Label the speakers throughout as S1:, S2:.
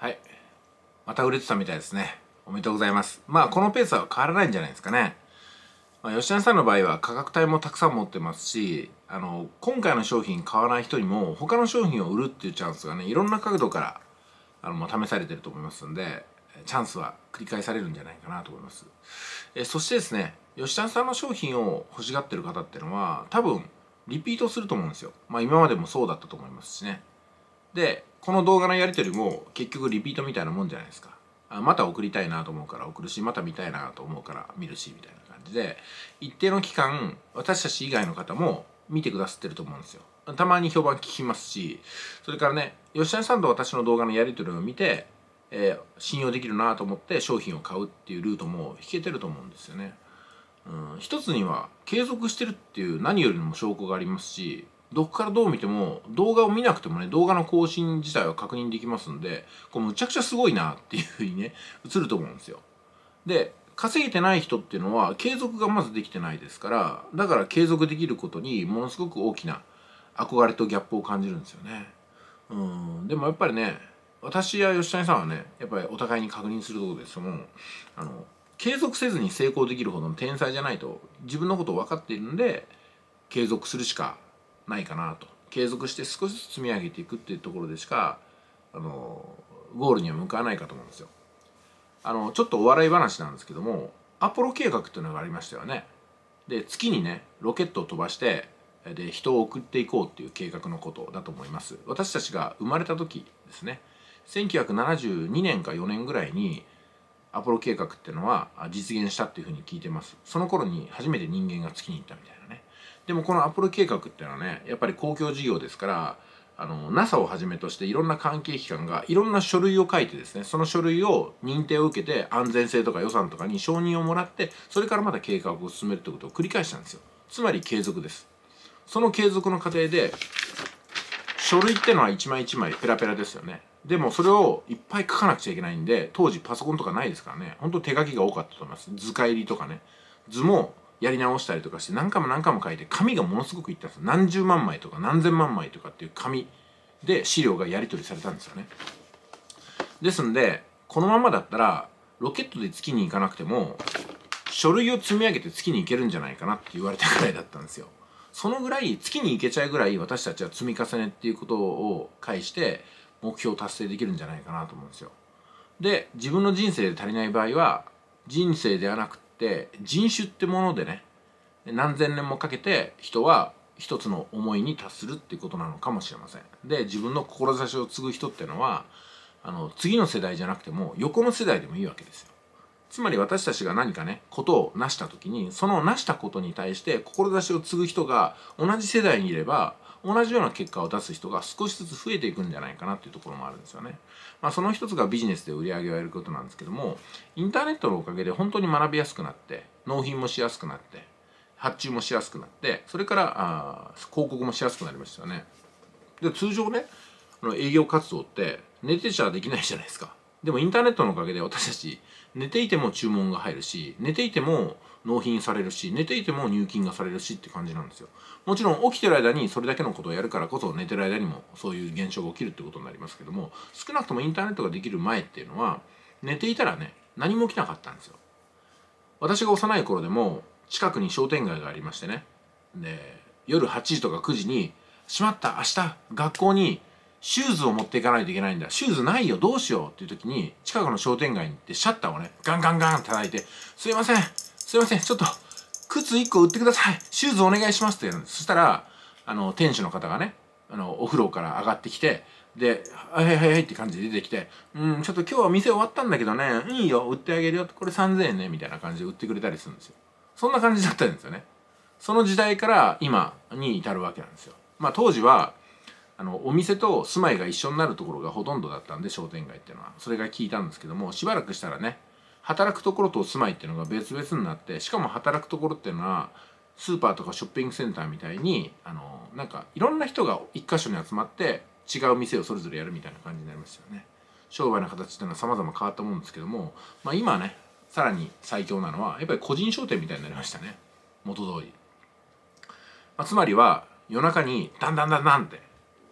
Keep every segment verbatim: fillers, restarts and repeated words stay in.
S1: はい。また売れてたみたいですね。おめでとうございます。まあ、このペースは変わらないんじゃないですかね。まあ、吉谷さんの場合は価格帯もたくさん持ってますし、あの、今回の商品買わない人にも、他の商品を売るっていうチャンスがね、いろんな角度から、あの、もう試されてると思いますんで、チャンスは繰り返されるんじゃないかなと思います。えそしてですね、吉谷さんの商品を欲しがってる方っていうのは、多分、リピートすると思うんですよ。まあ、今までもそうだったと思いますしね。でこの動画のやり取りも結局リピートみたいなもんじゃないですか。あまた送りたいなと思うから送るし、また見たいなと思うから見るしみたいな感じで、一定の期間私たち以外の方も見てくださってると思うんですよ。たまに評判聞きますし、それからね、吉谷さんと私の動画のやり取りを見て、えー、信用できるなと思って商品を買うっていうルートも引けてると思うんですよね。うん、一つには継続してるっていう何よりも証拠がありますし、どこからどう見ても動画を見なくてもね、動画の更新自体は確認できますんで、これむちゃくちゃすごいなっていうふうにね、映ると思うんですよ。で稼げてない人っていうのは継続がまずできてないですから、だから継続できることにものすごく大きな憧れとギャップを感じるんですよね。うんでもやっぱりね、私や吉谷さんはね、やっぱりお互いに確認するところですもん、あの継続せずに成功できるほどの天才じゃないと自分のことを分かっているんで、継続するしかないかなと。継続して少しずつ積み上げていくっていうところでしかあのゴールには向かわないかと思うんですよ。あのちょっとお笑い話なんですけども、アポロ計画っていうのがありましたよね。で月にねロケットを飛ばしてで人を送っていこうっていう計画のことだと思います。私たちが生まれた時ですね、せんきゅうひゃくななじゅうにねんかよねんぐらいにアポロ計画っていうのは実現したっていうふうに聞いてます。その頃に初めて人間が月に行ったみたいなね。でもこのアポロ計画っていうのはね、やっぱり公共事業ですから、あの ナサ をはじめとしていろんな関係機関がいろんな書類を書いてですね、その書類を認定を受けて安全性とか予算とかに承認をもらって、それからまた計画を進めるということを繰り返したんですよ。つまり継続です。その継続の過程で書類ってのは一枚一枚ペラペラですよね。でもそれをいっぱい書かなくちゃいけないんで、当時パソコンとかないですからね、本当手書きが多かったと思います。図解入りとかね、図もやり直したりとかして何回も何回も書いて、紙がものすごくいったんです。何十万枚とか何千万枚とかっていう紙で資料がやり取りされたんですよね。ですんでこのままだったらロケットで月に行かなくても書類を積み上げて月に行けるんじゃないかなって言われたぐらいだったんですよ。そのぐらい月に行けちゃうぐらい私たちは積み重ねっていうことを介して目標を達成できるんじゃないかなと思うんですよ。で自分の人生で足りない場合は人生ではなくって人種ってものでね、何千年もかけて人は一つの思いに達するっていうことなのかもしれません。で自分の志を継ぐ人っていうのはあの次の世代じゃなくても横の世代でもいいわけですよ。つまり私たちが何かねことを成した時に、その成したことに対して志を継ぐ人が同じ世代にいれば同じような結果を出す人が少しずつ増えていくんじゃないかなっていうところもあるんですよね。まあ、その一つがビジネスで売り上げをやることなんですけども、インターネットのおかげで本当に学びやすくなって、納品もしやすくなって、発注もしやすくなって、それからあ広告もしやすくなりましたよね。で通常ね、営業活動って寝てちゃできないじゃないですか。でもインターネットのおかげで私たち寝ていても注文が入るし、寝ていても納品されるし、寝ていても入金がされるしって感じなんですよ。もちろん起きてる間にそれだけのことをやるからこそ寝てる間にもそういう現象が起きるってことになりますけども、少なくともインターネットができる前っていうのは寝ていたらね何も起きなかったんですよ。私が幼い頃でも近くに商店街がありましてね、で夜はちじとかくじに「しまった、明日学校にシューズを持っていかないといけないんだ、シューズないよ、どうしよう」っていう時に近くの商店街に行ってシャッターをねガンガンガン叩いて「すいませんすいません、ちょっと靴いっこ売ってください、シューズお願いします」ってやるんです。そしたらあの店主の方がね、あのお風呂から上がってきて、で「はいはいはい」って感じで出てきて「うんちょっと今日は店終わったんだけどね、いいよ売ってあげるよ、これさんぜんえんね」みたいな感じで売ってくれたりするんですよ。そんな感じだったんですよね。その時代から今に至るわけなんですよ。まあ当時はあのお店と住まいが一緒になるところがほとんどだったんで、商店街っていうのはそれが聞いたんですけども、しばらくしたらね働くところと住まいっていうのが別々になって、しかも働くところっていうのはスーパーとかショッピングセンターみたいにあのなんかいろんな人が一箇所に集まって違う店をそれぞれやるみたいな感じになりますよね。商売の形っていうのは様々変わったもんですけども、まあ、今ねさらに最強なのはやっぱり個人商店みたいになりましたね、元通り。まあ、つまりは夜中にダンダンダンダンって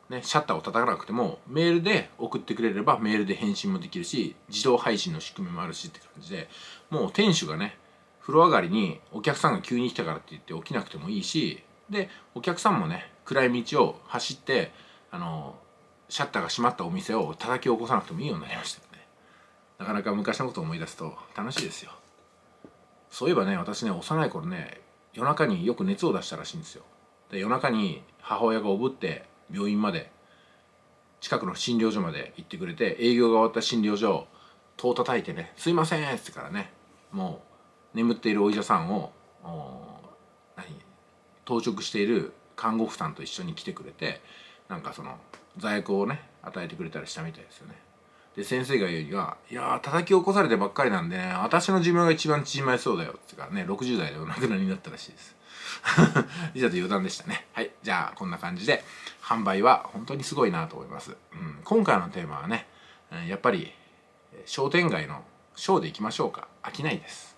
S1: ね、シャッターを叩かなくてもメールで送ってくれればメールで返信もできるし、自動配信の仕組みもあるしって感じで、もう店主がね風呂上がりにお客さんが急に来たからって言って起きなくてもいいし、でお客さんもね暗い道を走ってあのシャッターが閉まったお店を叩き起こさなくてもいいようになりましたよね。なかなか昔のことを思い出すと楽しいですよ。そういえばね、私ね幼い頃ね夜中によく熱を出したらしいんですよ。で夜中に母親がおぶって病院まで、近くの診療所まで行ってくれて、営業が終わった診療所を戸を叩いてね「すいません」っつってからね、もう眠っているお医者さんを何当直している看護婦さんと一緒に来てくれて、なんかその座薬をね与えてくれたりしたみたいですよね。で先生が言うには「いやー叩き起こされてばっかりなんでね、私の寿命が一番縮まりそうだよ」ってからね、ろくじゅう代でお亡くなりになったらしいです。以上と余談でしたね。はい、じゃあこんな感じで販売は本当にすごいなと思います。うん、今回のテーマはねやっぱり商店街のショーでいきましょうか。飽きないです。